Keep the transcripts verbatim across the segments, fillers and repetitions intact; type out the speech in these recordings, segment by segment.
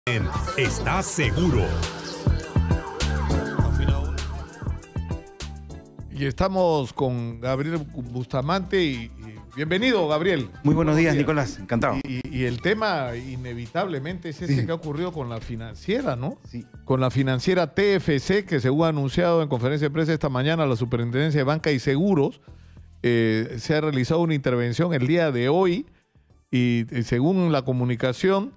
¿Estás seguro? Y estamos con Gabriel Bustamante y, y bienvenido, Gabriel. Muy buenos, buenos días, días, Nicolás, encantado. Y, y, y el tema inevitablemente es ese sí. que ha ocurrido con la financiera, ¿no? Sí. Con la financiera T F C, que según ha anunciado en conferencia de prensa esta mañana la Superintendencia de Banca y Seguros, eh, se ha realizado una intervención el día de hoy y, y según la comunicación,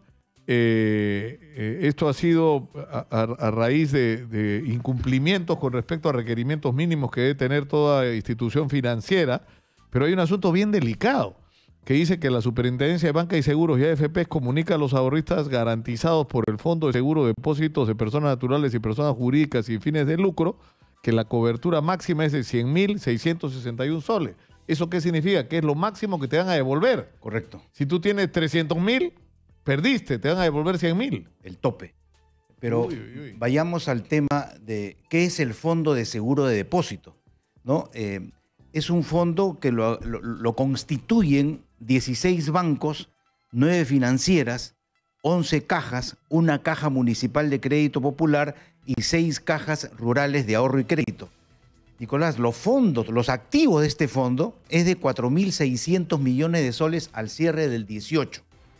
Eh, eh, esto ha sido a, a, a raíz de, de incumplimientos con respecto a requerimientos mínimos que debe tener toda institución financiera, pero hay un asunto bien delicado que dice que la Superintendencia de Banca y Seguros y A F P comunica a los ahorristas garantizados por el Fondo de Seguro de Depósitos de Personas Naturales y Personas Jurídicas sin fines de lucro que la cobertura máxima es de cien mil seiscientos sesenta y uno soles. ¿Eso qué significa? Que es lo máximo que te van a devolver. Correcto. Si tú tienes trescientos mil, perdiste, te van a devolver cien mil. El tope. Pero uy, uy, uy. vayamos al tema de qué es el Fondo de Seguro de Depósito, ¿no? Eh, es un fondo que lo, lo, lo constituyen dieciséis bancos, nueve financieras, once cajas, una caja municipal de crédito popular y seis cajas rurales de ahorro y crédito. Nicolás, los fondos, los activos de este fondo es de cuatro mil seiscientos millones de soles al cierre del dieciocho.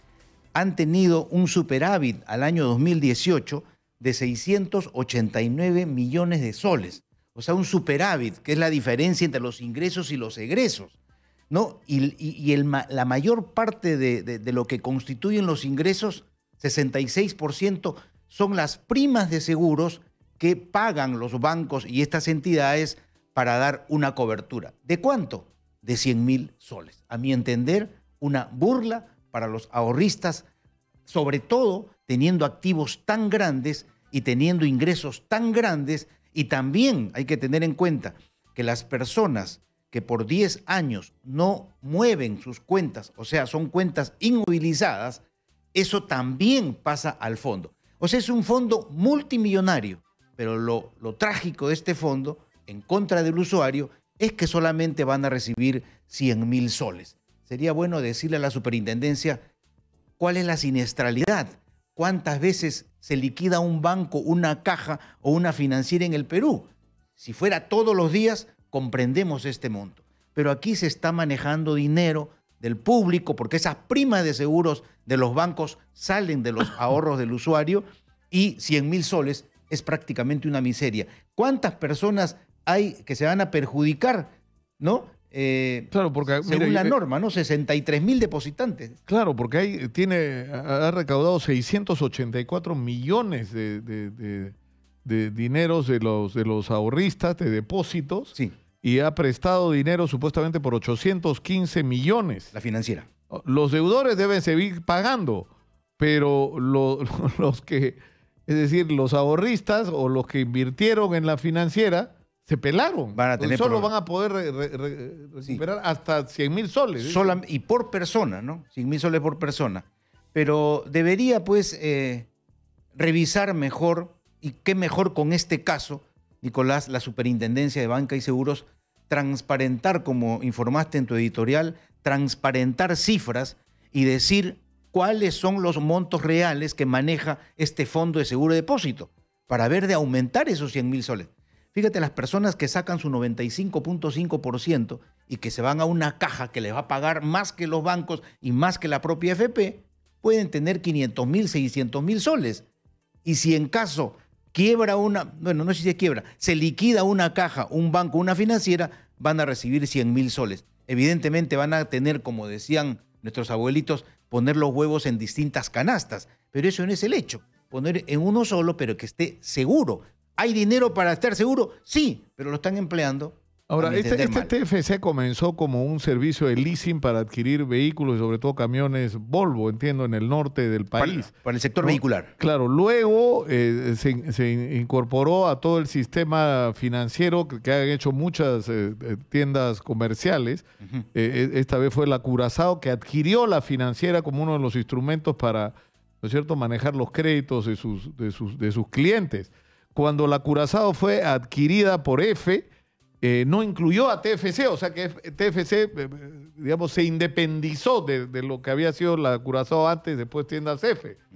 Han tenido un superávit al año dos mil dieciocho de seiscientos ochenta y nueve millones de soles. O sea, un superávit, que es la diferencia entre los ingresos y los egresos, ¿no? Y, y, y el, la mayor parte de, de, de lo que constituyen los ingresos, sesenta y seis por ciento, son las primas de seguros que pagan los bancos y estas entidades para dar una cobertura. ¿De cuánto? De cien mil soles. A mi entender, una burla para los ahorristas, sobre todo teniendo activos tan grandes y teniendo ingresos tan grandes, y también hay que tener en cuenta que las personas que por diez años no mueven sus cuentas, o sea, son cuentas inmovilizadas, eso también pasa al fondo. O sea, es un fondo multimillonario, pero lo, lo trágico de este fondo, en contra del usuario, es que solamente van a recibir cien mil soles. Sería bueno decirle a la superintendencia cuál es la siniestralidad, cuántas veces se liquida un banco, una caja o una financiera en el Perú. Si fuera todos los días, comprendemos este monto. Pero aquí se está manejando dinero del público porque esas primas de seguros de los bancos salen de los ahorros del usuario y cien mil soles es prácticamente una miseria. ¿Cuántas personas hay que se van a perjudicar, ¿no? Eh, claro, porque según mira, la eh, norma, ¿no? sesenta y tres mil depositantes. Claro, porque ahí tiene, ha recaudado seiscientos ochenta y cuatro millones de, de, de, de dineros de los, de los ahorristas, de depósitos, sí. Y ha prestado dinero supuestamente por ochocientos quince millones. La financiera. Los deudores deben seguir pagando, pero lo, los que, es decir, los ahorristas o los que invirtieron en la financiera, se pelaron. Van a tener solo problemas. van a poder re, re, re, recuperar sí. hasta cien mil soles. Sola, y por persona, ¿no? cien mil soles por persona. Pero debería, pues, eh, revisar mejor, y qué mejor con este caso, Nicolás, la Superintendencia de Banca y Seguros, transparentar, como informaste en tu editorial, transparentar cifras y decir cuáles son los montos reales que maneja este fondo de seguro de depósito, para ver de aumentar esos cien mil soles. Fíjate, las personas que sacan su noventa y cinco punto cinco por ciento y que se van a una caja que les va a pagar más que los bancos y más que la propia A F P, pueden tener quinientos mil, seiscientos mil soles. Y si en caso quiebra una, bueno, no sé si se quiebra, se liquida una caja, un banco, una financiera, van a recibir cien mil soles. Evidentemente van a tener, como decían nuestros abuelitos, poner los huevos en distintas canastas. Pero eso no es el hecho. Poner en uno solo, pero que esté seguro. ¿Hay dinero para estar seguro? Sí, pero lo están empleando. Ahora, este, este T F C comenzó como un servicio de leasing para adquirir vehículos y sobre todo camiones Volvo, entiendo, en el norte del país. Para, para el sector ¿no? vehicular. Claro, luego eh, se, se incorporó a todo el sistema financiero que, que han hecho muchas eh, tiendas comerciales. Uh-huh. eh, esta vez fue la Curazao, que adquirió la financiera como uno de los instrumentos para, ¿no es cierto?, manejar los créditos de sus, de sus, de sus clientes. Cuando la Curazao fue adquirida por F, eh, no incluyó a T F C, o sea que T F C, eh, digamos, se independizó de, de lo que había sido la Curazao antes, después Tiendas F. Uh-huh.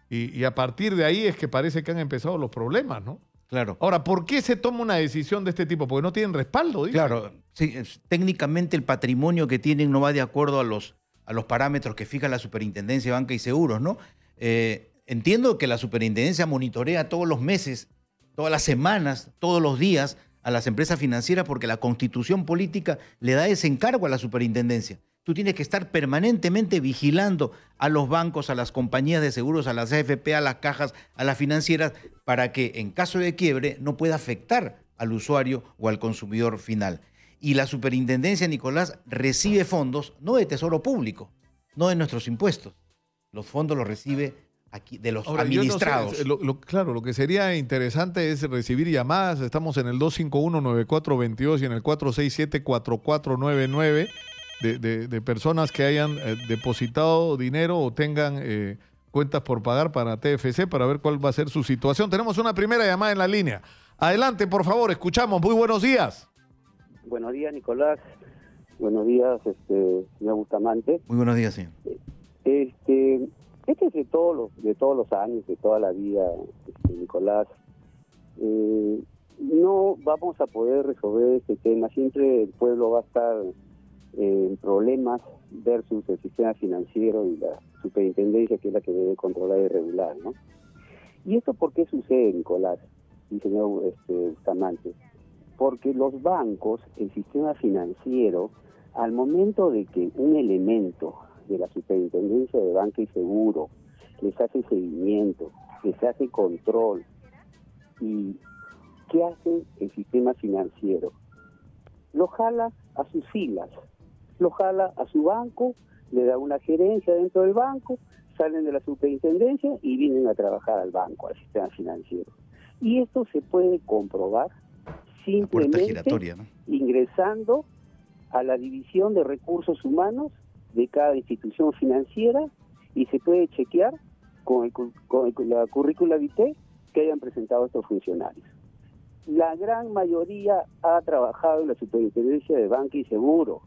Y, y a partir de ahí es que parece que han empezado los problemas, ¿no? Claro. Ahora, ¿por qué se toma una decisión de este tipo? Porque no tienen respaldo, dice. Claro, sí, es- técnicamente el patrimonio que tienen no va de acuerdo a los, a los parámetros que fija la Superintendencia de Banca y Seguros, ¿no? Eh, entiendo que la Superintendencia monitorea todos los meses, todas las semanas, todos los días a las empresas financieras porque la Constitución política le da ese encargo a la Superintendencia. Tú tienes que estar permanentemente vigilando a los bancos, a las compañías de seguros, a las A F P, a las cajas, a las financieras, para que en caso de quiebre no pueda afectar al usuario o al consumidor final. Y la Superintendencia, Nicolás, recibe fondos no de Tesoro Público, no de nuestros impuestos. Los fondos los recibe aquí de los Ahora, yo no sé, administrados. lo- lo- claro, lo que sería interesante es recibir llamadas. Estamos en el dos cinco uno, nueve cuatro dos dos y en el cuatro seis siete, cuatro cuatro nueve nueve de, de- de personas que hayan eh, depositado dinero o tengan eh, cuentas por pagar para T F C para ver cuál va a ser su situación. Tenemos una primera llamada en la línea. Adelante, por favor, escuchamos. Muy buenos días. Buenos días, Nicolás. Buenos días, este, señor Bustamante. Muy buenos días, señor. Este, este es de todos los, de todos los años, de toda la vida, este, Nicolás. Eh, no vamos a poder resolver este tema. Siempre el pueblo va a estar eh, en problemas versus el sistema financiero y la superintendencia, que es la que debe controlar y regular, ¿no? ¿Y esto por qué sucede, Nicolás y señor este, Bustamante? Porque los bancos, el sistema financiero, al momento de que un elemento de la Superintendencia de Banca y Seguro les hace seguimiento, les hace control, ¿y qué hace el sistema financiero? Lo jala a sus filas, lo jala a su banco, le da una gerencia dentro del banco, salen de la superintendencia y vienen a trabajar al banco, al sistema financiero. Y esto se puede comprobar Puerta simplemente giratoria, ¿no? ingresando a la división de recursos humanos de cada institución financiera y se puede chequear con, el, cu- con el- la currícula vitae que hayan presentado estos funcionarios. La gran mayoría ha trabajado en la Superintendencia de Banca y Seguro.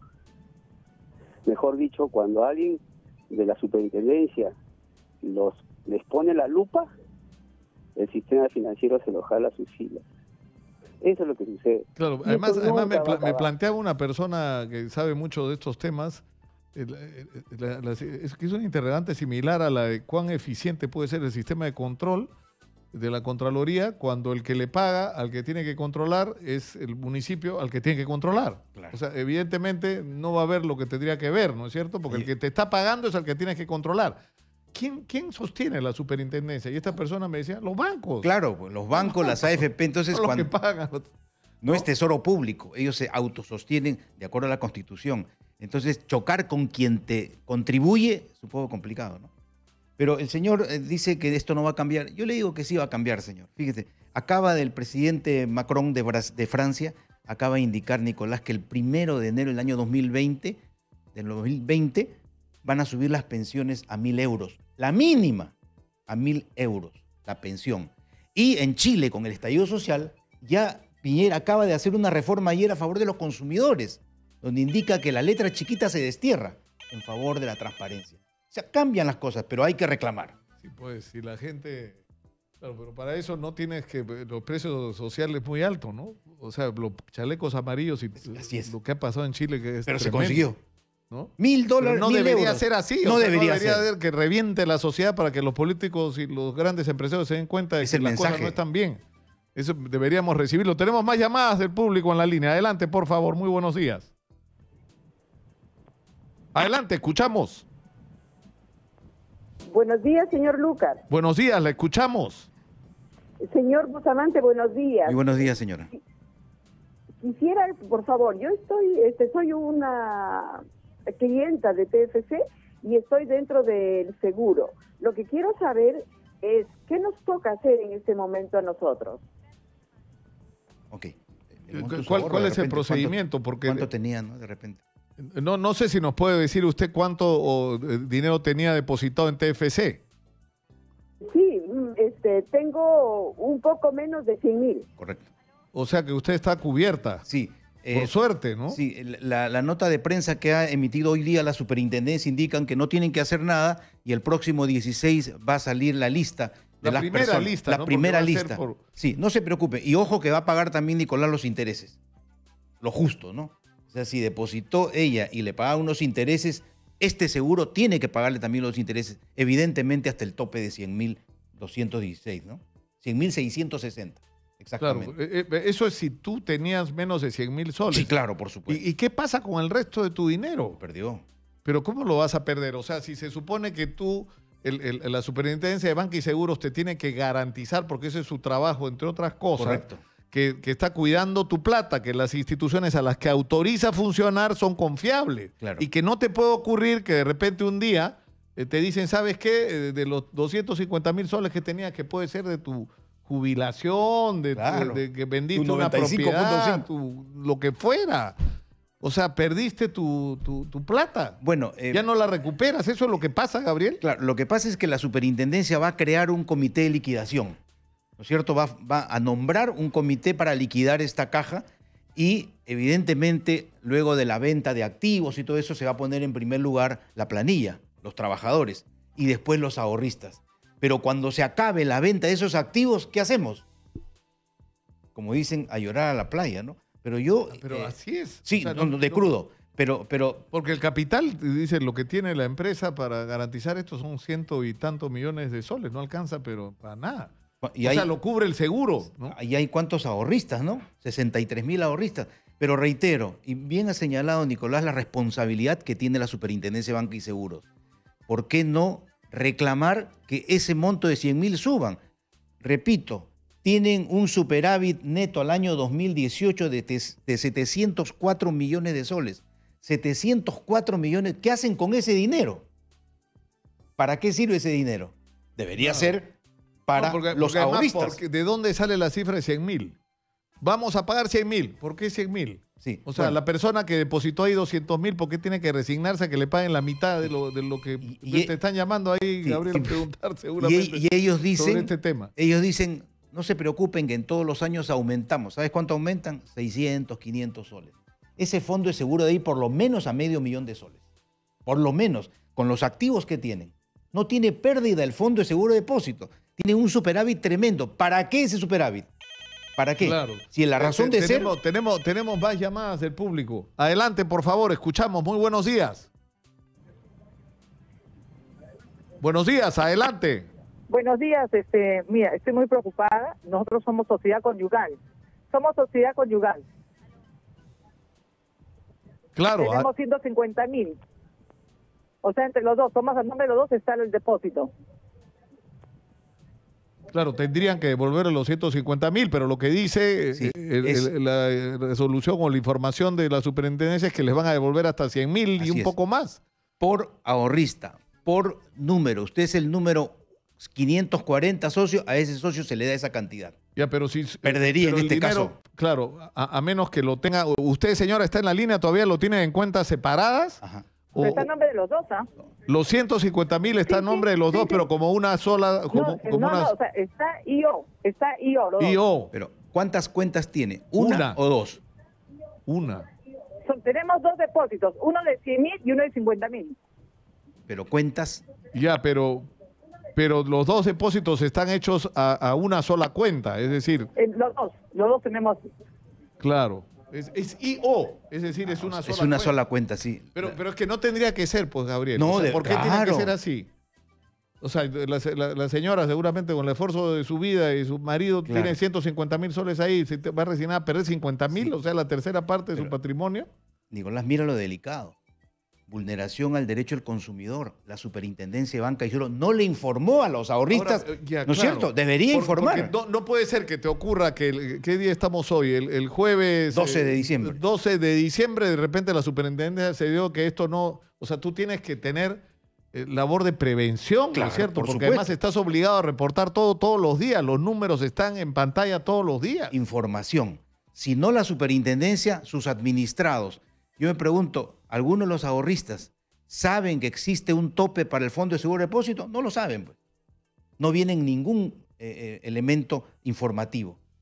Mejor dicho, cuando alguien de la Superintendencia los les pone la lupa, el sistema financiero se lo jala a sus filas. Eso es lo que sucede. Claro, Y además, esto además nunca me, va a pla- me acabar. planteaba una persona que sabe mucho de estos temas, eh, la- eh, la- la- es que es una interrogante similar a la de cuán eficiente puede ser el sistema de control de la Contraloría cuando el que le paga al que tiene que controlar es el municipio al que tiene que controlar. Claro. O sea, evidentemente no va a ver lo que tendría que ver, ¿no es cierto? Porque el que te está pagando es al que tienes que controlar. ¿Quién, quién sostiene la superintendencia? Y esta persona me decía, los bancos. Claro, pues, los bancos, las A F P, entonces Son los cuando... que pagan. No es tesoro público, ellos se autosostienen de acuerdo a la Constitución. Entonces, chocar con quien te contribuye es un poco complicado, ¿no? Pero el señor eh, dice que esto no va a cambiar. Yo le digo que sí va a cambiar, señor. Fíjese, acaba del presidente Macron de, Bras- de Francia, acaba de indicar, Nicolás, que el primero de enero del año dos mil veinte, del dos mil veinte, van a subir las pensiones a mil euros. La mínima, a mil euros, la pensión. Y en Chile, con el estallido social, ya Piñera acaba de hacer una reforma ayer a favor de los consumidores, donde indica que la letra chiquita se destierra en favor de la transparencia. O sea, cambian las cosas, pero hay que reclamar. Sí, pues, si la gente... Claro, pero para eso no tienes que... Los precios sociales muy altos, ¿no? O sea, los chalecos amarillos y Así es. lo que ha pasado en Chile que es Pero se tremendo, consiguió. ¿no? Mil Pero dólares, no mil debería euros. ser así. No o sea, debería no debería ser. ser que reviente la sociedad para que los políticos y los grandes empresarios se den cuenta de Es que el las cosas mensaje. no están bien. Eso deberíamos recibirlo. Tenemos más llamadas del público en la línea. Adelante, por favor. Muy buenos días. Adelante, escuchamos. Buenos días, señor Lucas. Buenos días, la escuchamos. Señor Bustamante, buenos días. Muy buenos días, señora. Quisiera, por favor, yo estoy, este, soy una clienta de T F C y estoy dentro del seguro. Lo que quiero saber es qué nos toca hacer en este momento a nosotros. Ok. El monto de su ¿Cuál, ahorro, cuál de es el repente, procedimiento? ¿Cuánto, Porque cuánto tenía, no? De repente. no, no sé si nos puede decir usted cuánto o, eh, dinero tenía depositado en T F C. Sí, mm, este, tengo un poco menos de cien mil. Correcto. O sea que usted está cubierta. Sí. Eh, Por suerte, ¿no? Sí, la, la nota de prensa que ha emitido hoy día la superintendencia indican que no tienen que hacer nada y el próximo dieciséis va a salir la lista de La las primera personas. lista, La ¿no? primera Porque va a ser lista. por- Sí, no se preocupe. Y ojo que va a pagar también Nicolás los intereses. Lo justo, ¿no? O sea, si depositó ella y le paga unos intereses, este seguro tiene que pagarle también los intereses, evidentemente hasta el tope de cien mil doscientos dieciséis, ¿no? cien mil seiscientos sesenta, Claro, exactamente. eh, eh, eso es si tú tenías menos de cien mil soles. Sí, claro, por supuesto. ¿Y, ¿Y qué pasa con el resto de tu dinero? Perdió. Pero ¿cómo lo vas a perder? O sea, si se supone que tú, el- el- la superintendencia de banca y seguros te tiene que garantizar, porque ese es su trabajo, entre otras cosas, Correcto. que, que está cuidando tu plata, que las instituciones a las que autoriza funcionar son confiables. Claro. Y que no te puede ocurrir que de repente un día eh, te dicen, ¿sabes qué? Eh, de los doscientos cincuenta mil soles que tenías, que puede ser de tu jubilación, de, Claro. de- de que vendiste Tu una noventa y cinco punto propiedad, cinco. tu- lo que fuera. O sea, perdiste tu, tu- tu plata. Bueno, eh, Ya no la recuperas. ¿Eso es lo que pasa, Gabriel? claro, lo que pasa es que la superintendencia va a crear un comité de liquidación, ¿no es cierto? Va, va a nombrar un comité para liquidar esta caja y evidentemente luego de la venta de activos y todo eso se va a poner en primer lugar la planilla, los trabajadores y después los ahorristas. Pero cuando se acabe la venta de esos activos, ¿qué hacemos? Como dicen, a llorar a la playa, ¿no? Pero yo... Pero eh, así es. sí, O sea, no, no, de crudo, pero... pero Porque el capital, dice, lo que tiene la empresa para garantizar esto son ciento y tantos millones de soles. No alcanza, pero para nada. y o hay- sea, lo cubre el seguro, ¿no? Ahí hay cuántos ahorristas, ¿no? sesenta y tres mil ahorristas. Pero reitero, y bien ha señalado Nicolás la responsabilidad que tiene la Superintendencia de Banca y Seguros. ¿Por qué no reclamar que ese monto de cien mil suban? Repito, tienen un superávit neto al año dos mil dieciocho de, tes- de setecientos cuatro millones de soles. setecientos cuatro millones. ¿Qué hacen con ese dinero? ¿Para qué sirve ese dinero? Debería Claro. ser para No, porque- los porque además, ahorristas. porque ¿de dónde sale la cifra de cien mil? Vamos a pagar cien mil. ¿Por qué cien mil? Sí, O sea, bueno. la persona que depositó ahí doscientos mil, ¿por qué tiene que resignarse a que le paguen la mitad de lo, de lo que Y- y- te están llamando ahí, Sí, Gabriel, sí. a preguntar Y, seguramente y ellos dicen, sobre este tema? ellos dicen, no se preocupen que en todos los años aumentamos. ¿Sabes cuánto aumentan? seiscientos, quinientos soles. Ese fondo es seguro de ir por lo menos a medio millón de soles. Por lo menos, con los activos que tienen. No tiene pérdida el fondo de seguro de depósito. Tiene un superávit tremendo. ¿Para qué ese superávit? ¿Para qué? Claro. Si la Eh, razón te- de ser... tenemos, tenemos, tenemos más llamadas del público. Adelante, por favor, escuchamos. Muy buenos días. Buenos días, adelante. Buenos días, este, mira, estoy muy preocupada. Nosotros somos sociedad conyugal. Somos sociedad conyugal. Claro, Tenemos ciento cincuenta mil. O sea, entre los dos, somos al nombre de los dos está el depósito. a- claro, tendrían que devolver los ciento cincuenta mil, pero lo que dice Sí, eh, el- es- el- la eh, resolución o la información de la superintendencia es que les van a devolver hasta cien mil y Así un es. poco más. Por ahorrista, por número. Usted es el número quinientos cuarenta socio, a ese socio se le da esa cantidad. Ya, pero si Perdería en el este caso. Claro, a, a menos que lo tenga. ¿Usted, señora, está en la línea? ¿Todavía lo tiene en cuentas separadas? Ajá. O- Pero está el nombre de los dos, ¿ah? los ciento cincuenta mil está Sí, a nombre de los sí, dos, sí. pero como una sola. Como, No, como no, una no, o sea, está I O, está I O, los dos. I O. Pero, ¿cuántas cuentas tiene? ¿Una, Una. o dos? Una. Son- tenemos dos depósitos, uno de cien mil y uno de cincuenta mil. Pero cuentas, Ya, pero. Pero los dos depósitos están hechos a, a una sola cuenta. Es decir, Eh, los dos, los dos tenemos. claro. Es, es I O. Es decir, es una sola es una cuenta. sola cuenta, sí. Pero, pero es que no tendría que ser, pues, Gabriel. No, O sea, de- ¿por qué tiene claro. que ser así? O sea, la, la- la señora seguramente con el esfuerzo de su vida y su marido Claro. tiene ciento cincuenta mil soles ahí, se te va a resignar a perder cincuenta mil, Sí. o sea, la tercera parte de su Pero- patrimonio. Nicolás, mira lo delicado. Vulneración al derecho del consumidor. La Superintendencia de Banca y Seguros no le informó a los ahorristas. Ahora, eh, ya, ¿No es claro. cierto? Debería Por- informar. porque No, no puede ser que te ocurra que, el- ¿qué día estamos hoy? El, el jueves... doce de eh, diciembre. doce de diciembre, de repente la superintendencia se dio que esto no... O sea, tú tienes que tener eh, labor de prevención, ¿no Claro, es cierto? por Porque supuesto. además estás obligado a reportar todo todos los días. Los números están en pantalla todos los días. Información. Si no la superintendencia, sus administrados. Yo me pregunto, ¿algunos de los ahorristas saben que existe un tope para el Fondo de Seguro de Depósito? No lo saben, pues. No viene en ningún eh, eh, elemento informativo.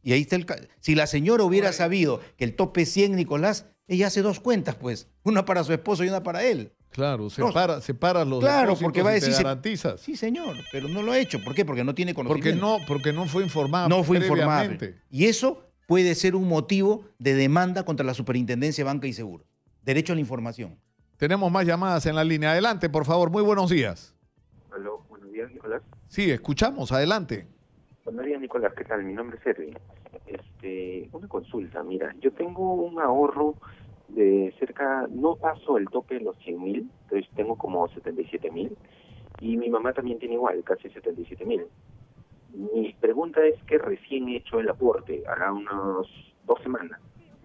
Y ahí está el... ca- Si la señora hubiera sabido que el tope es cien, Nicolás, ella hace dos cuentas, pues. Una para su esposo y una para él. Claro, No, separa, separa los claro, depósitos porque va a y te decir... se- garantizas. Sí, señor, pero no lo ha hecho. ¿Por qué? Porque no tiene Porque conocimiento. no, porque no fue informada No fue informada. previamente. Y eso puede ser un motivo de demanda contra la Superintendencia de Banca y Seguros. Derecho a la información. Tenemos más llamadas en la línea. Adelante, por favor. Muy buenos días. Aló, buenos días, Nicolás. Sí, escuchamos. Adelante. Buenos días, Nicolás. ¿Qué tal? Mi nombre es Erwin. Este, una consulta. Mira, yo tengo un ahorro de cerca, no paso el tope de los cien mil, entonces tengo como setenta y siete mil. Y mi mamá también tiene igual, casi setenta y siete mil. Mi pregunta es que recién he hecho el aporte, hará unos dos semanas.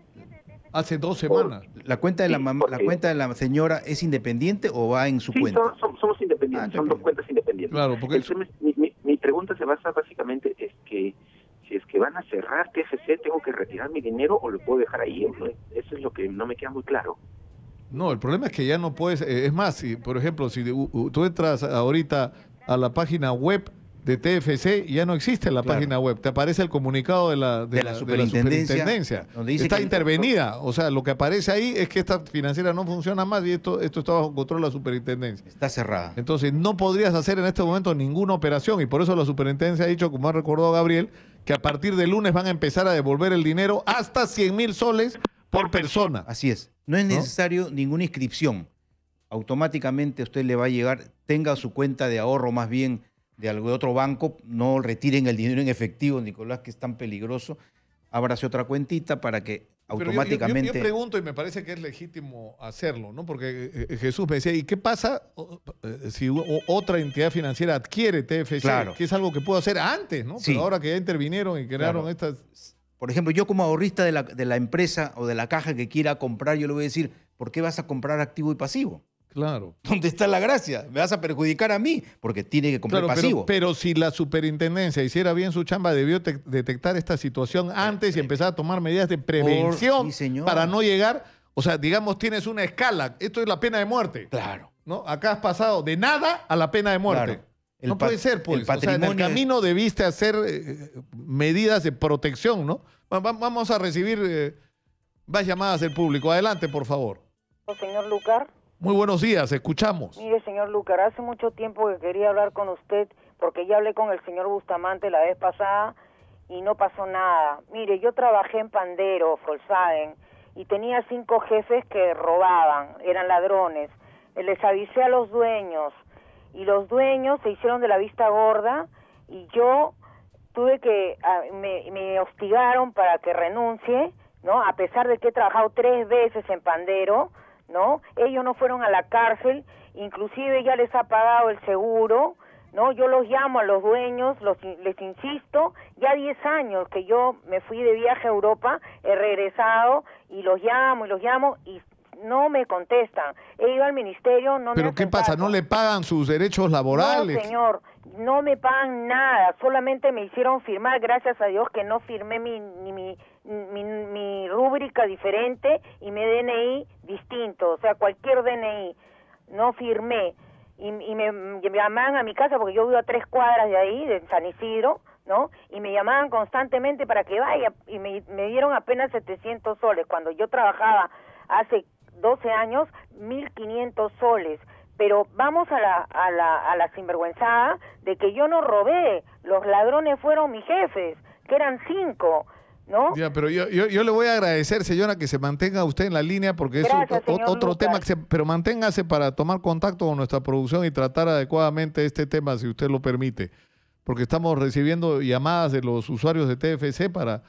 Hace dos semanas. ¿La cuenta de la, Sí, mam- la porque- cuenta de la señora es independiente o va en su Sí, cuenta? son- son- somos independientes, Ah, son dos perfecto. cuentas independientes. Claro, porque El tema es- mi, mi- mi pregunta se basa básicamente es que si es que van a cerrar T F C, ¿tengo que retirar mi dinero o lo puedo dejar ahí? ¿No? Eso es lo que no me queda muy claro. No, el problema es que ya no puedes. eh, es más, si, por ejemplo, si u- u- tú entras ahorita a la página web de T F C, ya no existe la Claro. página web. Te aparece el comunicado de la, de De la- la de la superintendencia, superintendencia. donde dice Está que- intervenida. O sea, lo que aparece ahí es que esta financiera no funciona más y esto, esto está bajo control de la superintendencia. Está cerrada. Entonces, no podrías hacer en este momento ninguna operación y por eso la superintendencia ha dicho, como ha recordado Gabriel, que a partir del lunes van a empezar a devolver el dinero hasta cien mil soles por persona. Así es. No es ¿No? necesario ninguna inscripción. Automáticamente a usted le va a llegar, tenga su cuenta de ahorro más bien de algo de otro banco, no retiren el dinero en efectivo, Nicolás, que es tan peligroso. Ábrase otra cuentita para que Pero yo- yo- automáticamente... Yo, yo pregunto y me parece que es legítimo hacerlo, ¿no? Porque eh, eh, Jesús me decía, ¿y qué pasa o- eh, si u- otra entidad financiera adquiere T F C? Claro. Que es algo que puedo hacer antes, ¿no? Sí. Pero ahora que ya intervinieron y crearon Claro. estas... Por ejemplo, yo como ahorrista de la, de la empresa o de la caja que quiera comprar, yo le voy a decir, ¿por qué vas a comprar activo y pasivo? Claro. ¿Dónde está la gracia? Me vas a perjudicar a mí porque tiene que comprar Claro, pasivo. pero, pero si la superintendencia hiciera bien su chamba, debió te- detectar esta situación antes y empezar a tomar medidas de prevención sí, señor. para no llegar, o sea, digamos, tienes una escala, esto es la pena de muerte, Claro. ¿no? Acá has pasado de nada a la pena de muerte. Claro. El No pa- puede ser, pues. el O sea, en el patrimonio es- camino debiste hacer eh, medidas de protección, ¿no? Va- va- Vamos a recibir eh, más llamadas del público. Adelante, por favor. Señor Lucar, Muy buenos días, escuchamos. mire, señor Lucar, hace mucho tiempo que quería hablar con usted porque ya hablé con el señor Bustamante la vez pasada y no pasó nada. Mire, yo trabajé en Pandero, Volkswagen, y tenía cinco jefes que robaban, eran ladrones. Les avisé a los dueños y los dueños se hicieron de la vista gorda y yo tuve que, ah, me, me hostigaron para que renuncie, ¿no? A pesar de que he trabajado tres veces en Pandero, ¿no? Ellos no fueron a la cárcel, inclusive ya les ha pagado el seguro, ¿no? Yo los llamo a los dueños, los, les insisto, ya diez años que yo me fui de viaje a Europa, he regresado y los llamo y los llamo y no me contestan. He ido al ministerio, no me Pero hacen ¿qué pasa? caso. ¿No le pagan sus derechos laborales? No, señor, no me pagan nada, solamente me hicieron firmar, gracias a Dios que no firmé mi ni mi, mi, mi rúbrica diferente y mi D N I distinto, o sea, cualquier D N I, no firmé. Y, y me, me llamaban a mi casa porque yo vivo a tres cuadras de ahí, de San Isidro, ¿no? Y me llamaban constantemente para que vaya y me, me dieron apenas setecientos soles, cuando yo trabajaba hace doce años, mil quinientos soles. Pero vamos a la, a la, a la sinvergüenzada de que yo no robé, los ladrones fueron mis jefes, que eran cinco, ¿no? Ya, pero yo, yo, yo le voy a agradecer, señora, que se mantenga usted en la línea porque Gracias, es o- o- señor otro Lucas. tema, que se- pero manténgase para tomar contacto con nuestra producción y tratar adecuadamente este tema, si usted lo permite, porque estamos recibiendo llamadas de los usuarios de T F C para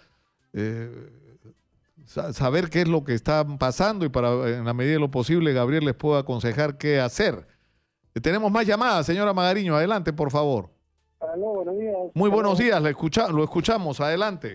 eh, sa- saber qué es lo que está pasando y para, en la medida de lo posible, Gabriel les pueda aconsejar qué hacer. Eh, Tenemos más llamadas, señora Magariño, adelante, por favor. Aló, buenos días. Muy Aló, buenos días, le escucha, lo escuchamos, adelante.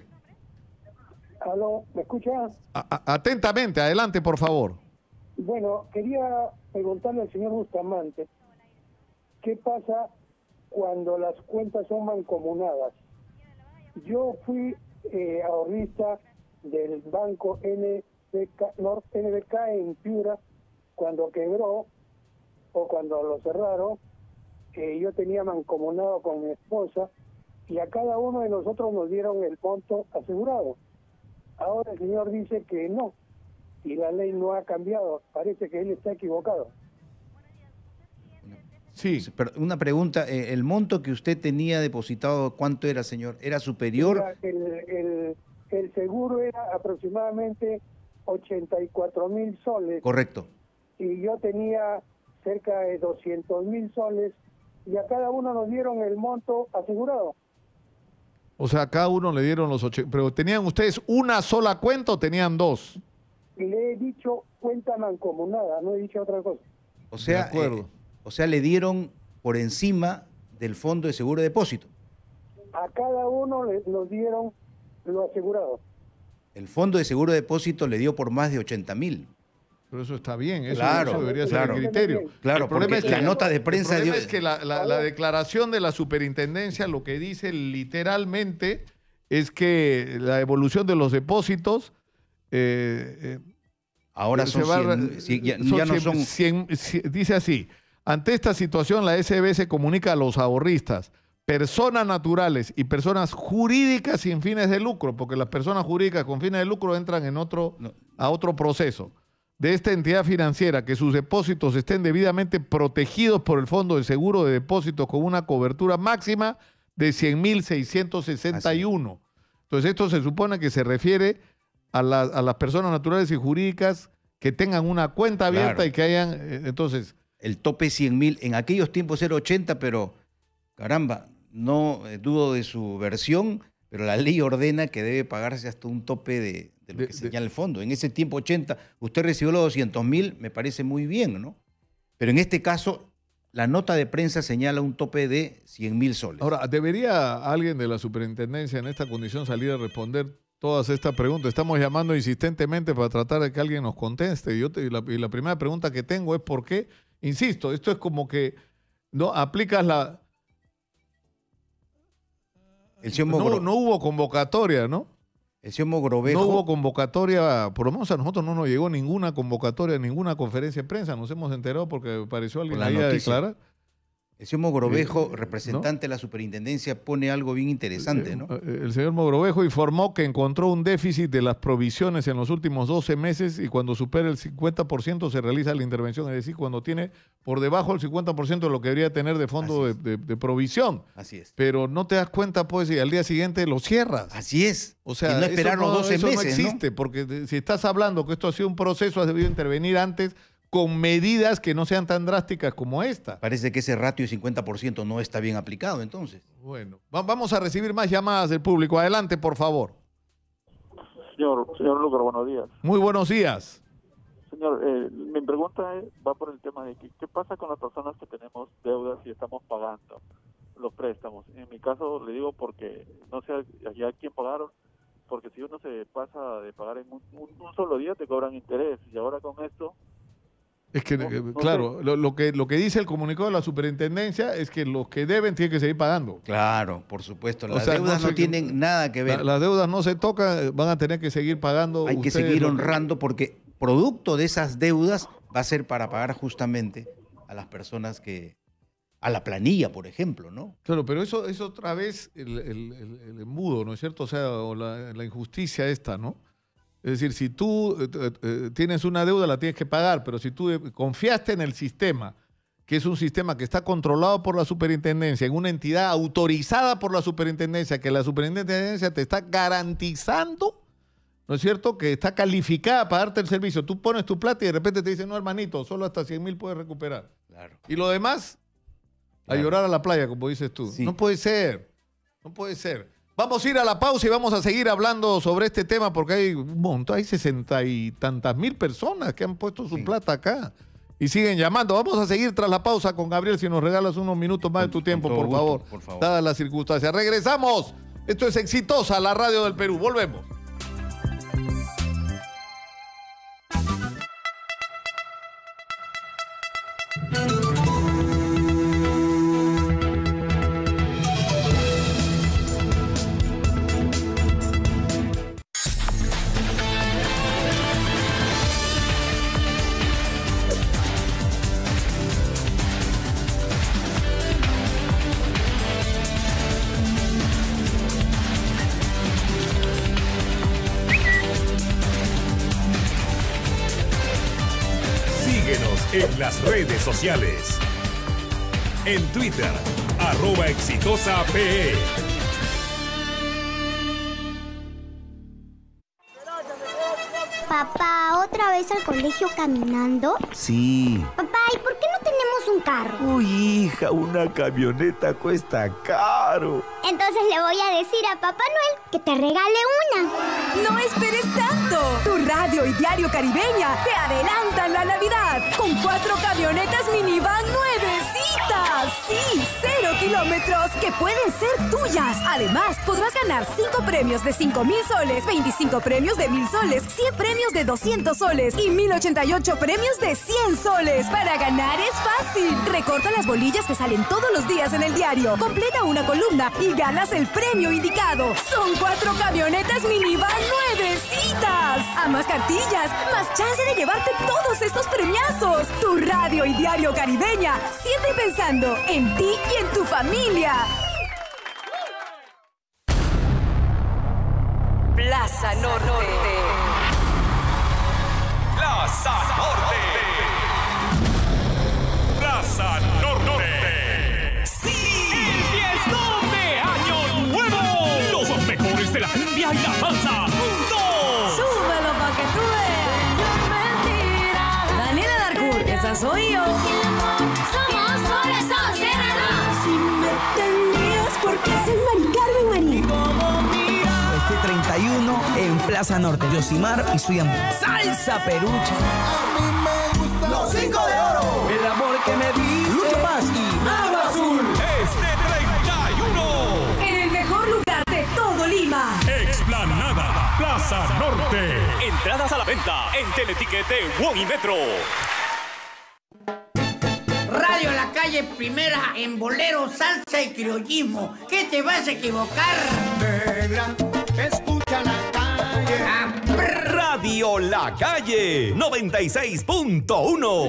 Aló, ¿me escucha? A- a- atentamente, adelante, por favor. Bueno, quería preguntarle al señor Bustamante, ¿qué pasa cuando las cuentas son mancomunadas? Yo fui eh, ahorrista del banco N B K, Nor- N B K en Piura cuando quebró o cuando lo cerraron. Eh, yo tenía mancomunado con mi esposa y a cada uno de nosotros nos dieron el monto asegurado. Ahora el señor dice que no, y la ley no ha cambiado, parece que él está equivocado. Sí. Pero una pregunta, eh, ¿el monto que usted tenía depositado, cuánto era, señor? ¿Era superior? Mira, el, el, el seguro era aproximadamente ochenta y cuatro mil soles. Correcto. Y yo tenía cerca de doscientos mil soles, y a cada uno nos dieron el monto asegurado. O sea, a cada uno le dieron los ocho. ¿Pero tenían ustedes una sola cuenta o tenían dos? Y le he dicho cuenta mancomunada, no he dicho otra cosa. O sea, De acuerdo. eh, o sea, le dieron por encima del fondo de seguro de depósito. A cada uno le, nos dieron lo asegurado. El fondo de seguro de depósito le dio por más de ochenta mil. Pero eso está bien, eso, Claro, eso debería claro. ser el criterio. Claro, el problema porque es que la nota de prensa El problema dio- es que la, la- la declaración de la superintendencia lo que dice literalmente es que la evolución de los depósitos eh, eh, Ahora se son va a- cien, cien- ya, son ya no cien- son... cien- cien- dice así, ante esta situación la S B se comunica a los ahorristas, personas naturales y personas jurídicas sin fines de lucro, porque las personas jurídicas con fines de lucro entran en otro, No. a otro proceso, de esta entidad financiera, que sus depósitos estén debidamente protegidos por el Fondo de Seguro de Depósitos con una cobertura máxima de cien mil seiscientos sesenta y uno. Entonces esto se supone que se refiere a, la- a las personas naturales y jurídicas que tengan una cuenta abierta Claro. y que hayan, eh, entonces, El tope cien mil, en aquellos tiempos era ochenta, pero caramba, no eh, dudo de su versión, pero la ley ordena que debe pagarse hasta un tope de, de lo De- que de- señala el fondo. En ese tiempo ochenta, usted recibió los doscientos mil, me parece muy bien, ¿no? Pero en este caso, la nota de prensa señala un tope de cien mil soles. ahora, ¿debería alguien de la superintendencia en esta condición salir a responder todas estas preguntas? Estamos llamando insistentemente para tratar de que alguien nos conteste. Y, yo te- y la, y la primera pregunta que tengo es ¿por qué? Insisto, esto es como que no aplicas la... el señor No, Mogro- no hubo convocatoria, ¿no? el señor Mogrovejo... No hubo convocatoria, por lo menos a nosotros no nos llegó ninguna convocatoria, ninguna conferencia de prensa. Nos hemos enterado porque apareció alguien Por la ahí a noticia. declarar. El señor Mogrovejo, Eh, representante de la superintendencia, pone algo bien interesante, ¿no? Eh, El señor Mogrovejo informó que encontró un déficit de las provisiones en los últimos doce meses y cuando supera el cincuenta por ciento se realiza la intervención, es decir, cuando tiene por debajo el cincuenta por ciento de lo que debería tener de fondo de, Así es. de- de provisión. Así es. Pero no te das cuenta, pues, y al día siguiente lo cierras. Así es. O sea, y no esperar eso los no, doce eso meses, no ¿no? existe, porque de- si estás hablando que esto ha sido un proceso, has debido intervenir antes con medidas que no sean tan drásticas como esta. Parece que ese ratio de cincuenta por ciento no está bien aplicado, entonces. Bueno, va- vamos a recibir más llamadas del público. Adelante, por favor. Señor, señor Lucas, buenos días. Muy buenos días. Señor, eh, mi pregunta es- va por el tema de que, qué pasa con las personas que tenemos deudas y estamos pagando los préstamos. En mi caso le digo porque no sé allá quién pagaron, porque si uno se pasa de pagar en un, un- un solo día te cobran interés y ahora con esto Es que, No, eh, no claro, lo, lo que, lo que dice el comunicado de la superintendencia es que los que deben tienen que seguir pagando. Claro, por supuesto. O Las sea, deudas no no, sé- tienen nada que ver. La- las deudas no se tocan, van a tener que seguir pagando. Hay que ustedes seguir lo- honrando porque producto de esas deudas va a ser para pagar justamente a las personas que... a la planilla, por ejemplo, ¿no? Claro, pero eso es otra vez el, el- el- el embudo, ¿no es cierto? O sea, o la, la injusticia esta, ¿no? Es decir, si tú eh, eh, eh, tienes una deuda, la tienes que pagar, pero si tú eh, confiaste en el sistema, que es un sistema que está controlado por la superintendencia, en una entidad autorizada por la superintendencia, que la superintendencia te está garantizando, ¿no es cierto?, que está calificada para darte el servicio. Tú pones tu plata y de repente te dicen, no, hermanito, solo hasta cien mil puedes recuperar. Claro. Y lo demás, a Claro. llorar a la playa, como dices tú. Sí. No puede ser, no puede ser. Vamos a ir a la pausa y vamos a seguir hablando sobre este tema porque hay un montón, hay sesenta y tantas mil personas que han puesto su Sí. plata acá y siguen llamando. Vamos a seguir tras la pausa con Gabriel, si nos regalas unos minutos más de tu Con- tiempo, con por todo favor, gusto, por favor. dadas las circunstancias. Regresamos. Esto es Exitosa, la radio del Perú. Volvemos. en las redes sociales. En Twitter, arroba exitosa P E. Papá, ¿otra vez al colegio caminando? Sí. Papá, ¿y por qué no tenemos un carro? Uy, hija, una camioneta cuesta caro. Entonces le voy a decir a Papá Noel que te regale una. ¡No esperes tanto! Tu radio y diario Caribeña te adelantan la Navidad con cuatro camionetas minivan nuevecitas. Sí, cero kilómetros que pueden ser tuyas. Además, podrás ganar cinco premios de cinco mil soles, veinticinco premios de mil soles, cien premios de doscientos soles y mil ochenta y ocho premios de cien soles. Para ganar es fácil. Recorta las bolillas que salen todos los días en el diario. Completa una columna y ganas el premio indicado. Son cuatro camionetas minivan nuevecitas. A más cartillas, más chance de llevarte todos estos premiazos. Tu radio y diario Caribeña, siempre pensando en ti y en tu familia. Plaza Norte. Plaza Norte. Plaza Norte. ¡Sí! ¡El fiestón de Año Nuevo! Los mejores de la cumbia y la salsa. ¡Juntos! ¡Súbelo pa' que tú veas! Daniela Darcourt, esa soy yo. Somos Corazón Serrano. Si me tenías, ¿por qué es el Mari Carmen Marín? Este treinta y uno en Plaza Norte. Yosimar y Suyam. Salsa Perucha. Los cinco de oro. El amor que me di. Lucho Paz y Nava Azul. Este treinta y uno. En el mejor lugar de todo Lima. Explanada Plaza Norte. Entradas a la venta en Teletiquete, Won y Metro. Radio La Calle Primera en bolero, salsa y criollismo. ¿Qué te vas a equivocar? Negra, escucha la calle. Ah, Radio La Calle noventa y seis punto uno.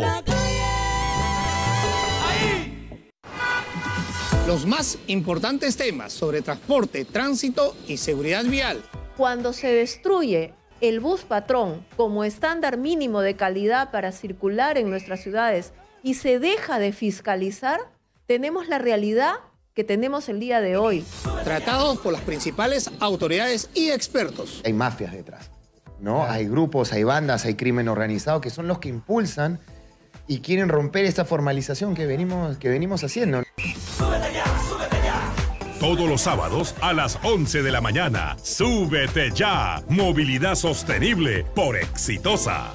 Los más importantes temas sobre transporte, tránsito y seguridad vial. Cuando se destruye el bus patrón como estándar mínimo de calidad para circular en nuestras ciudades y se deja de fiscalizar, tenemos la realidad que tenemos el día de hoy. Tratados por las principales autoridades y expertos. Hay mafias detrás, ¿no? Hay grupos, hay bandas, hay crimen organizado que son los que impulsan y quieren romper esta formalización que venimos, que venimos haciendo. Súbete ya, súbete ya. Todos los sábados a las once de la mañana. Súbete ya. Movilidad sostenible por Exitosa.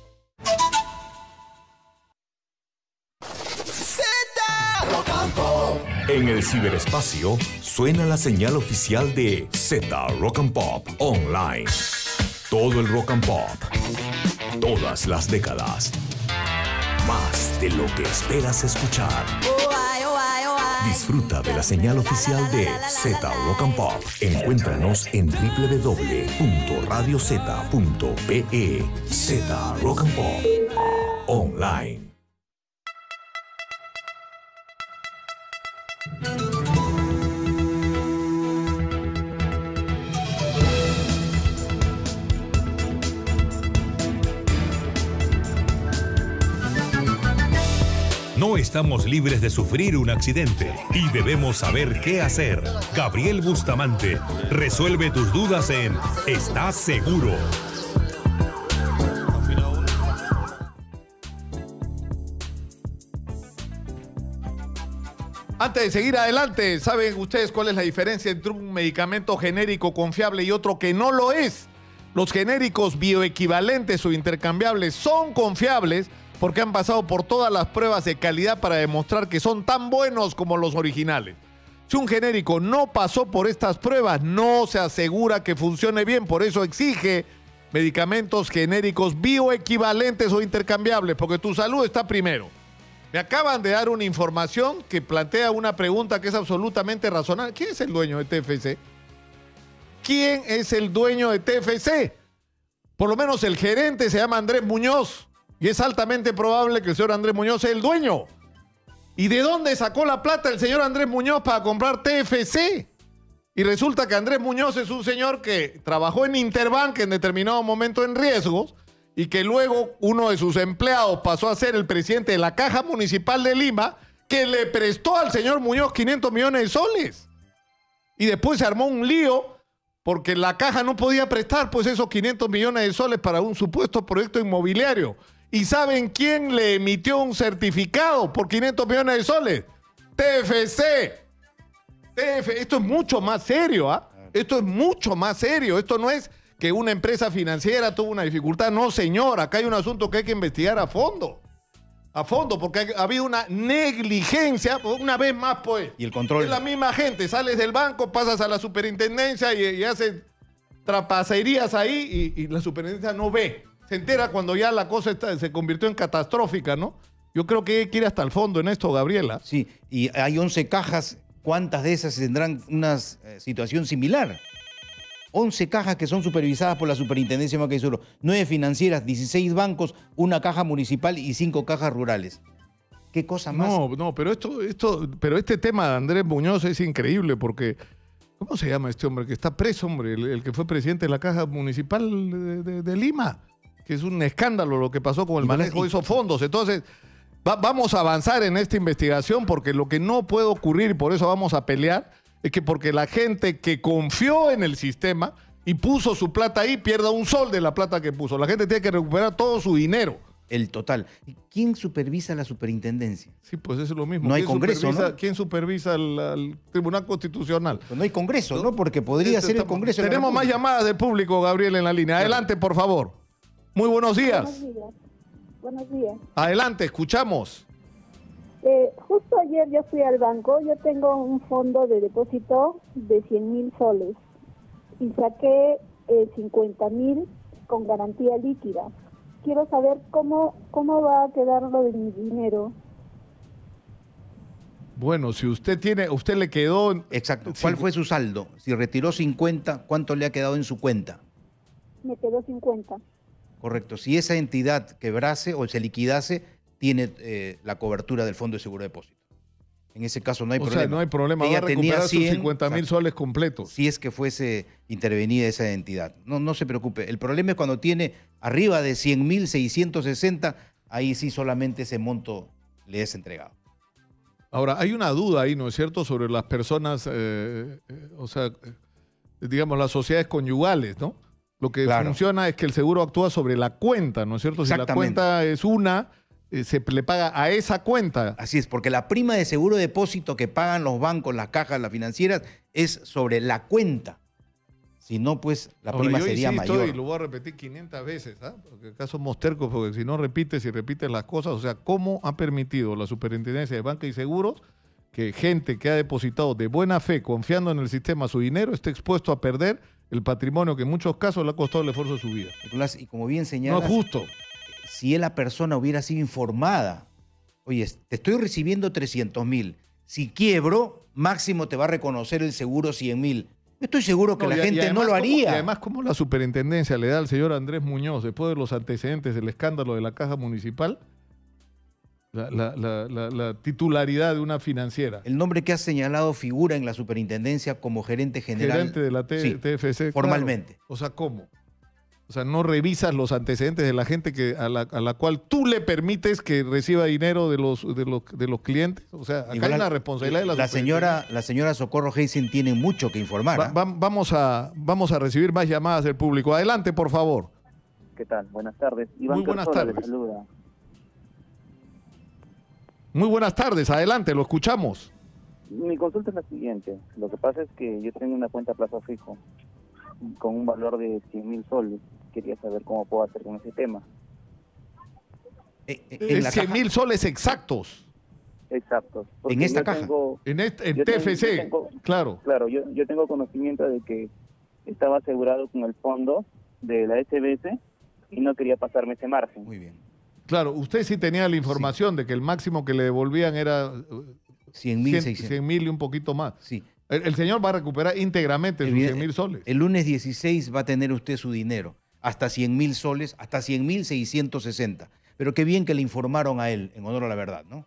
En el ciberespacio suena la señal oficial de Z Rock and Pop Online. Todo el rock and pop. Todas las décadas. Más de lo que esperas escuchar. Disfruta de la señal oficial de Z Rock and Pop. Encuéntranos en doble u doble u doble u punto radio zeta punto pe e. Z Rock and Pop Online. No estamos libres de sufrir un accidente y debemos saber qué hacer. Gabriel Bustamante resuelve tus dudas en ¿Estás seguro? Antes de seguir adelante, ¿saben ustedes cuál es la diferencia entre un medicamento genérico confiable y otro que no lo es? Los genéricos bioequivalentes o intercambiables son confiables porque han pasado por todas las pruebas de calidad para demostrar que son tan buenos como los originales. Si un genérico no pasó por estas pruebas, no se asegura que funcione bien. Por eso exige medicamentos genéricos bioequivalentes o intercambiables, porque tu salud está primero. Me acaban de dar una información que plantea una pregunta que es absolutamente razonable. ¿Quién es el dueño de T F C? ¿Quién es el dueño de T F C? Por lo menos el gerente se llama Andrés Muñoz y es altamente probable que el señor Andrés Muñoz sea el dueño. ¿Y de dónde sacó la plata el señor Andrés Muñoz para comprar T F C? Y resulta que Andrés Muñoz es un señor que trabajó en Interbank en determinado momento en riesgos y que luego uno de sus empleados pasó a ser el presidente de la Caja Municipal de Lima, que le prestó al señor Muñoz quinientos millones de soles. Y después se armó un lío porque la Caja no podía prestar pues esos quinientos millones de soles para un supuesto proyecto inmobiliario. ¿Y saben quién le emitió un certificado por quinientos millones de soles? T F C. T F C. Esto es mucho más serio, ¿ah? ¿eh? Esto es mucho más serio. Esto no es que una empresa financiera tuvo una dificultad. No, señor. Acá hay un asunto que hay que investigar a fondo. A fondo, porque ha habido una negligencia, una vez más, pues. Y el control. Es la misma gente. Sales del banco, pasas a la superintendencia y, y haces trapacerías ahí y, y la superintendencia no ve. Se entera cuando ya la cosa está, se convirtió en catastrófica, ¿no? Yo creo que hay que ir hasta el fondo en esto, Gabriela. Sí, y hay once cajas. ¿Cuántas de esas tendrán una eh, situación similar? once cajas que son supervisadas por la Superintendencia de Banca y Seguro. nueve financieras, dieciséis bancos, una caja municipal y cinco cajas rurales. ¿Qué cosa más? No, no, pero esto, esto, pero este tema de Andrés Muñoz es increíble porque, ¿cómo se llama este hombre que está preso, hombre? El, el que fue presidente de la Caja Municipal de, de, de Lima, que es un escándalo lo que pasó con el manejo de esos fondos. Entonces, va, vamos a avanzar en esta investigación porque lo que no puede ocurrir, y por eso vamos a pelear, es que porque la gente que confió en el sistema y puso su plata ahí pierda un sol de la plata que puso. La gente tiene que recuperar todo su dinero. El total. ¿Quién supervisa la superintendencia? Sí, pues eso es lo mismo. No hay ¿Quién Congreso, supervisa, ¿no? ¿Quién supervisa al, al Tribunal Constitucional? Pues no hay Congreso, ¿no? Porque podría ser el Congreso. Tenemos más llamadas del público, Gabriel, en la línea. Adelante, por favor. Muy buenos días. Buenos días. Buenos días. Adelante, escuchamos. Eh, justo ayer yo fui al banco, yo tengo un fondo de depósito de cien mil soles y saqué eh, cincuenta mil con garantía líquida. Quiero saber cómo, cómo va a quedar lo de mi dinero. Bueno, si usted tiene, usted le quedó... Exacto. ¿Cuál fue su saldo? Si retiró cincuenta, ¿cuánto le ha quedado en su cuenta? Me quedó cincuenta. Correcto. Si esa entidad quebrase o se liquidase, tiene eh, la cobertura del Fondo de Seguro de Depósito. En ese caso no hay o problema. O sea, no hay problema. Ella va a recuperar tenía sus cincuenta mil soles completos. Si es que fuese intervenida esa entidad. No, no se preocupe. El problema es cuando tiene arriba de cien mil seiscientos sesenta, ahí sí solamente ese monto le es entregado. Ahora, hay una duda ahí, ¿no es cierto?, sobre las personas, eh, eh, o sea, eh, digamos, las sociedades conyugales, ¿no? Lo que Claro. funciona es que el seguro actúa sobre la cuenta, ¿no es cierto? Si la Exactamente. cuenta es una, eh, se le paga a esa cuenta. Así es, porque la prima de seguro de depósito que pagan los bancos, las cajas, las financieras, es sobre la cuenta. Si no, pues la Ahora, prima yo sería insisto, mayor. y lo voy a repetir quinientas veces, ¿ah? Porque acá somos tercos, porque si no repites y repites las cosas, o sea, ¿cómo ha permitido la Superintendencia de Banca y Seguros que gente que ha depositado de buena fe, confiando en el sistema, su dinero, esté expuesto a perder el patrimonio que en muchos casos le ha costado el esfuerzo de su vida? Nicolás, y como bien señalas, No es justo. si la persona hubiera sido informada, oye, te estoy recibiendo trescientos mil, si quiebro, máximo te va a reconocer el seguro cien mil. Yo estoy seguro que No, la y- y gente no además, lo ¿cómo- haría. Y además, ¿cómo la superintendencia le da al señor Andrés Muñoz, después de los antecedentes del escándalo de la Caja Municipal, la, la- la- la- la titularidad de una financiera? El nombre que has señalado figura en la superintendencia como gerente general. Gerente de la T- Sí, TFC. formalmente. Claro. O sea, ¿cómo? O sea, no revisas los antecedentes de la gente que a la, a la cual tú le permites que reciba dinero de los, de los, de los clientes. O sea, acá Nicolás, hay una responsabilidad de la, la señora, superintendencia. la señora Socorro Heisen tiene mucho que informar. Va- ¿ah? va- vamos, a, vamos a recibir más llamadas del público. Adelante, por favor. ¿Qué tal? Buenas tardes. Iván Muy buenas Carzola le tardes. saluda. Muy buenas tardes. Adelante, lo escuchamos. Mi consulta es la siguiente. Lo que pasa es que yo tengo una cuenta a plazo fijo con un valor de cien mil soles. Quería saber cómo puedo hacer con ese tema. en la cien caja. mil soles exactos. Exacto. Porque ¿En esta yo caja? tengo- En, este, en yo tengo- T F C, yo tengo- claro. Claro, yo, yo tengo conocimiento de que estaba asegurado con el fondo de la S B S y no quería pasarme ese margen. Muy bien. Claro, usted sí tenía la información de que el máximo que le devolvían era cien mil, cien mil y un poquito más. Sí. El, el señor va a recuperar íntegramente sus Evidente- cien mil soles. El lunes dieciséis va a tener usted su dinero. Hasta cien mil soles, hasta cien mil seiscientos sesenta. Pero qué bien que le informaron a él, en honor a la verdad, ¿no?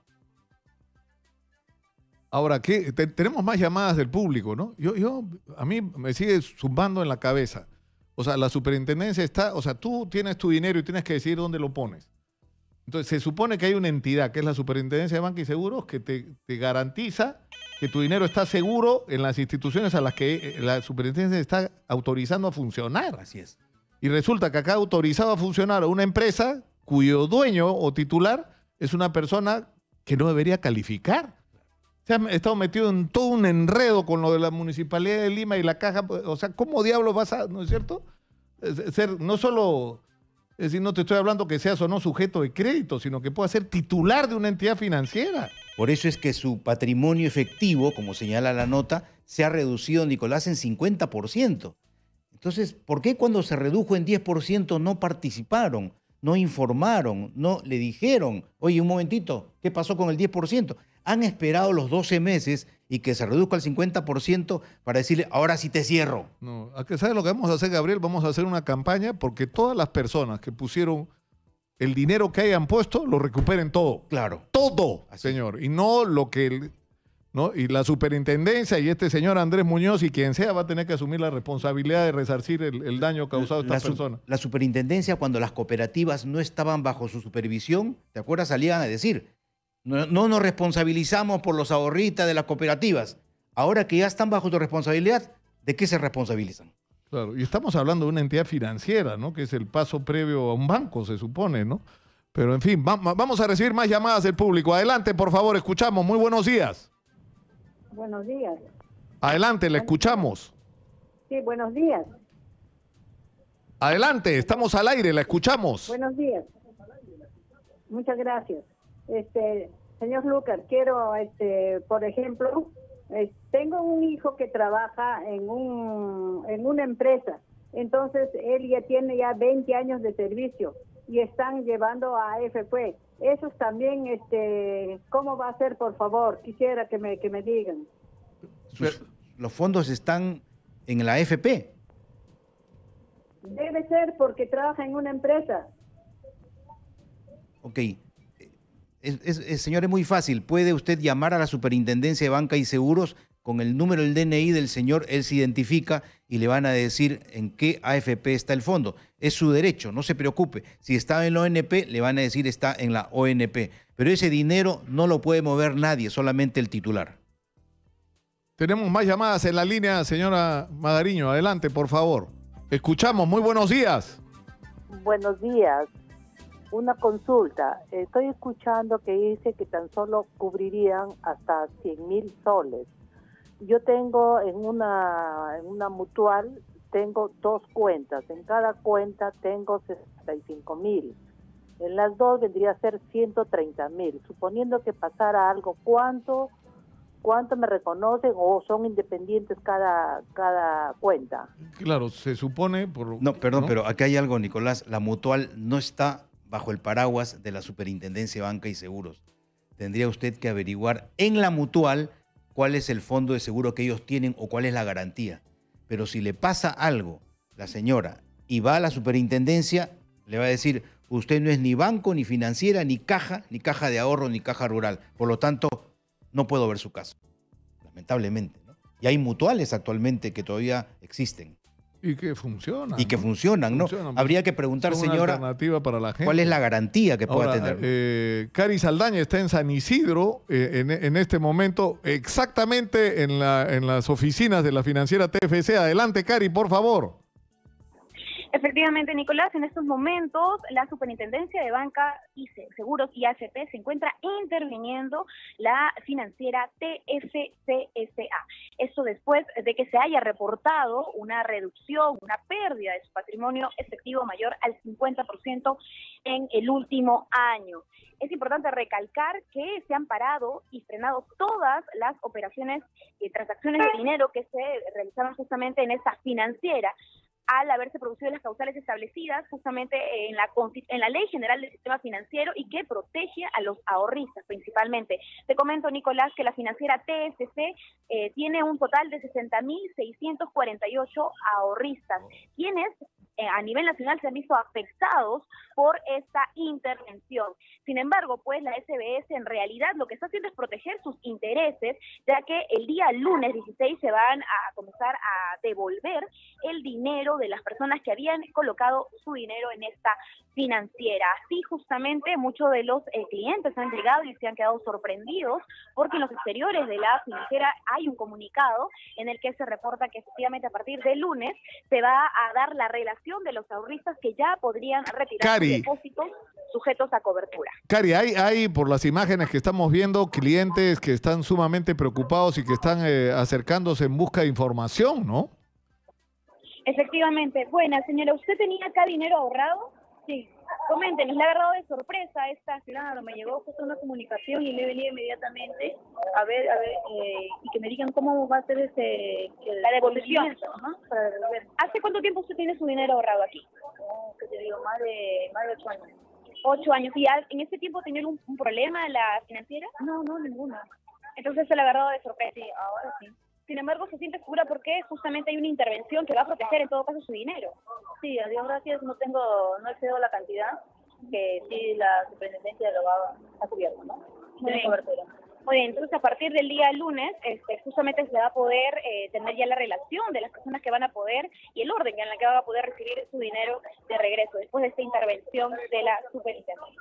Ahora, ¿qué? Te- tenemos más llamadas del público, ¿no? Yo, yo, a mí me sigue zumbando en la cabeza. O sea, la superintendencia está, o sea, tú tienes tu dinero y tienes que decidir dónde lo pones. Entonces, se supone que hay una entidad, que es la Superintendencia de Banca y Seguros, que te, te garantiza que tu dinero está seguro en las instituciones a las que la superintendencia está autorizando a funcionar. Así es. Y resulta que acá ha autorizado a funcionar a una empresa cuyo dueño o titular es una persona que no debería calificar. Se ha estado metido en todo un enredo con lo de la Municipalidad de Lima y la Caja. O sea, ¿cómo diablos vas a, no es cierto? Ser no solo, es decir, no te estoy hablando que seas o no sujeto de crédito, sino que puedas ser titular de una entidad financiera. Por eso es que su patrimonio efectivo, como señala la nota, se ha reducido, Nicolás, en cincuenta por ciento. Entonces, ¿por qué cuando se redujo en diez por ciento no participaron, no informaron, no le dijeron, oye, un momentito, ¿qué pasó con el diez por ciento? Han esperado los doce meses y que se reduzca al cincuenta por ciento para decirle, ahora sí te cierro. No, ¿sabes lo que vamos a hacer, Gabriel? Vamos a hacer una campaña porque todas las personas que pusieron el dinero que hayan puesto, lo recuperen todo. Claro. Todo, así, señor. Y no lo que... El, ¿no? Y la superintendencia y este señor Andrés Muñoz y quien sea va a tener que asumir la responsabilidad de resarcir el, el daño causado a estas personas. La superintendencia, cuando las cooperativas no estaban bajo su supervisión, ¿te acuerdas? Salían a decir, no, no nos responsabilizamos por los ahorristas de las cooperativas. Ahora que ya están bajo tu responsabilidad, ¿de qué se responsabilizan? Claro, y estamos hablando de una entidad financiera, ¿no? Que es el paso previo a un banco, se supone, ¿no? Pero, en fin, va, vamos a recibir más llamadas del público. Adelante, por favor, escuchamos. Muy buenos días. Buenos días. Adelante, le escuchamos. Sí, buenos días. Adelante, estamos al aire, la escuchamos. Buenos días. Muchas gracias. Este, señor Lucas, quiero, este, por ejemplo, eh, tengo un hijo que trabaja en un en una empresa. Entonces, él ya tiene ya veinte años de servicio y están llevando a A F P. Esos también, este, ¿cómo va a ser, por favor? Quisiera que me, que me digan. Sus, los fondos están en la A F P. Debe ser porque trabaja en una empresa. Ok. Es, es, es, señor, es muy fácil. Puede usted llamar a la Superintendencia de Banca y Seguros con el número del D N I del señor, él se identifica y le van a decir en qué A F P está el fondo. Es su derecho, no se preocupe. Si está en la O N P, le van a decir está en la O N P. Pero ese dinero no lo puede mover nadie, solamente el titular. Tenemos más llamadas en la línea, señora Magariño. Adelante, por favor. Escuchamos. Muy buenos días. Buenos días. Una consulta. Estoy escuchando que dice que tan solo cubrirían hasta cien mil soles. Yo tengo en una, en una mutual, tengo dos cuentas. En cada cuenta tengo sesenta y cinco mil. En las dos vendría a ser ciento treinta mil. Suponiendo que pasara algo, ¿cuánto, cuánto me reconocen o son independientes cada, cada cuenta? Claro, se supone... por No, perdón, ¿no? pero aquí hay algo, Nicolás. La mutual no está bajo el paraguas de la Superintendencia de Banca y Seguros. Tendría usted que averiguar en la mutual cuál es el fondo de seguro que ellos tienen o cuál es la garantía. Pero si le pasa algo, la señora, y va a la superintendencia, le va a decir, usted no es ni banco, ni financiera, ni caja, ni caja de ahorro, ni caja rural. Por lo tanto, no puedo ver su caso. Lamentablemente, ¿no? Y hay mutuales actualmente que todavía existen. Y que funcionan. Y que ¿no? funcionan, ¿no? Funcionan. Habría que preguntar, Son una señora, alternativa para la gente. ¿cuál es la garantía que pueda Ahora, tener? Eh, Cari Saldaña está en San Isidro eh, en, en este momento, exactamente en, la, en las oficinas de la financiera T F C. Adelante, Cari, por favor. Efectivamente, Nicolás, en estos momentos la Superintendencia de Banca y Seguros y A F P se encuentra interviniendo la financiera T F C S A. Esto después de que se haya reportado una reducción, una pérdida de su patrimonio efectivo mayor al cincuenta por ciento en el último año. Es importante recalcar que se han parado y frenado todas las operaciones y transacciones de dinero que se realizaron justamente en esta financiera, al haberse producido las causales establecidas justamente en la, en la Ley General del Sistema Financiero y que protege a los ahorristas principalmente. Te comento, Nicolás, que la financiera T F C eh, tiene un total de sesenta mil seiscientos cuarenta y ocho ahorristas, quienes eh, a nivel nacional se han visto afectados por esta intervención. Sin embargo, pues la S B S en realidad lo que está haciendo es proteger sus intereses, ya que el día lunes dieciséis se van a comenzar a devolver el dinero de las personas que habían colocado su dinero en esta financiera. Así justamente muchos de los eh, clientes han llegado y se han quedado sorprendidos porque en los exteriores de la financiera hay un comunicado en el que se reporta que efectivamente a partir del lunes se va a dar la relación de los ahorristas que ya podrían retirar Cari. sus depósitos sujetos a cobertura. Cari, hay, hay por las imágenes que estamos viendo clientes que están sumamente preocupados y que están eh, acercándose en busca de información, ¿no? Efectivamente. Buena, señora, ¿usted tenía acá dinero ahorrado? Sí. Coméntenos, ¿le ha agarrado de sorpresa esta? Claro, me llegó justo una comunicación y le he venido inmediatamente a ver, a ver, eh, y que me digan cómo va a ser ese, el, la devolución. Ajá, para devolver. ¿Hace cuánto tiempo usted tiene su dinero ahorrado aquí? Oh, ¿qué te digo? Más de, más de ocho años. Ocho años. ¿Y en ese tiempo tenía un, un problema la financiera? No, no, ninguno. Entonces se le ha agarrado de sorpresa. Sí, ahora sí. Sin embargo, se siente segura porque justamente hay una intervención que va a proteger en todo caso su dinero. Sí, a Dios gracias, no tengo, no excedo la cantidad que sí la superintendencia lo va a cubierto, ¿no? Muy bien. Cobertura. Muy bien, entonces a partir del día lunes, este, justamente se va a poder eh, tener ya la relación de las personas que van a poder y el orden en el que van a poder recibir su dinero de regreso después de esta intervención de la superintendencia.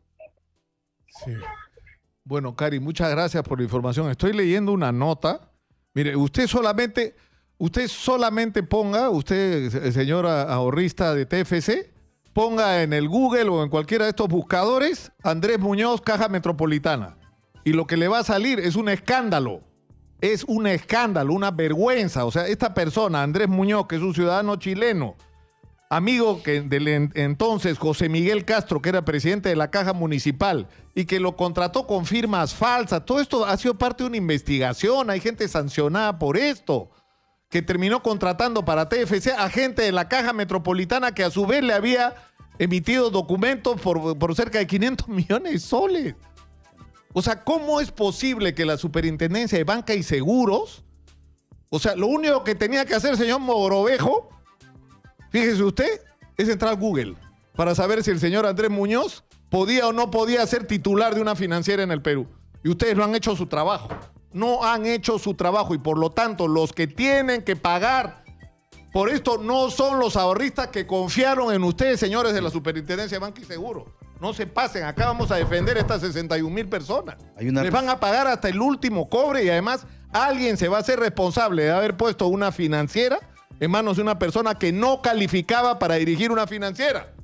Sí. Bueno, Cari, muchas gracias por la información. Estoy leyendo una nota. Mire, usted solamente, usted solamente ponga, usted, señora ahorrista de T F C, ponga en el Google o en cualquiera de estos buscadores Andrés Muñoz, Caja Metropolitana. Y lo que le va a salir es un escándalo. Es un escándalo, una vergüenza. O sea, esta persona, Andrés Muñoz, que es un ciudadano chileno, amigo que del entonces José Miguel Castro, que era presidente de la Caja Municipal y que lo contrató con firmas falsas. Todo esto ha sido parte de una investigación. Hay gente sancionada por esto, que terminó contratando para T F C a gente de la Caja Metropolitana que a su vez le había emitido documentos por, por cerca de quinientos millones de soles. O sea, ¿cómo es posible que la Superintendencia de Banca y Seguros, o sea, lo único que tenía que hacer el señor Mogrovejo, fíjese usted, es entrar a Google para saber si el señor Andrés Muñoz podía o no podía ser titular de una financiera en el Perú? Y ustedes no han hecho su trabajo. No han hecho su trabajo y por lo tanto los que tienen que pagar por esto no son los ahorristas que confiaron en ustedes, señores de la Superintendencia de Banca y Seguros. No se pasen, acá vamos a defender a estas sesenta y un mil personas. Hay una... Les van a pagar hasta el último cobre y además alguien se va a hacer responsable de haber puesto una financiera en manos de una persona que no calificaba para dirigir una financiera.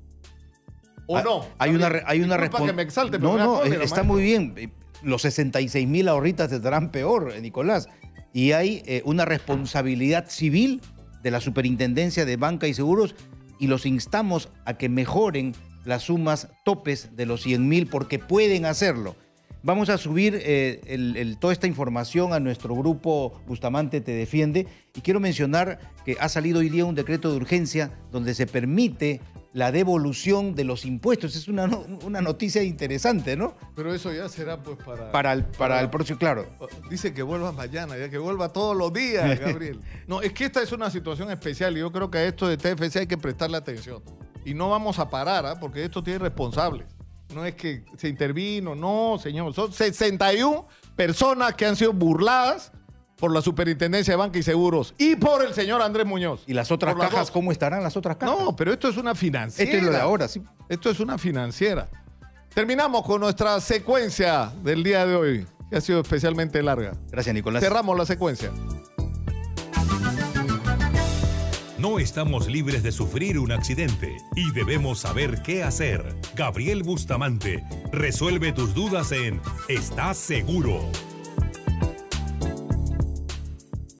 ¿O hay, no? Hay una, hay una respuesta. que me exalte, pero no, me no, cólera, está maestro. muy bien. Los sesenta y seis mil ahorritas estarán peor, Nicolás. Y hay eh, una responsabilidad civil de la Superintendencia de Banca y Seguros y los instamos a que mejoren las sumas topes de los cien mil porque pueden hacerlo. Vamos a subir eh, el, el, toda esta información a nuestro grupo Bustamante Te Defiende y quiero mencionar que ha salido hoy día un decreto de urgencia donde se permite la devolución de los impuestos. Es una, una noticia interesante, ¿no? Pero eso ya será pues para... Para el, para para el próximo, claro. Dice que vuelva mañana, ya que vuelva todos los días, Gabriel. No, es que esta es una situación especial y yo creo que a esto de T F C hay que prestarle atención. Y no vamos a parar, ¿eh? Porque esto tiene responsables. No es que se intervino, no, señor. Son sesenta y una personas que han sido burladas por la Superintendencia de Banca y Seguros y por el señor Andrés Muñoz. ¿Y las otras cajas, las cómo estarán las otras cajas? No, pero esto es una financiera. Esto es lo de ahora, sí. Esto es una financiera. Terminamos con nuestra secuencia del día de hoy, que ha sido especialmente larga. Gracias, Nicolás. Cerramos la secuencia. No estamos libres de sufrir un accidente y debemos saber qué hacer. Gabriel Bustamante resuelve tus dudas en ¿Estás seguro?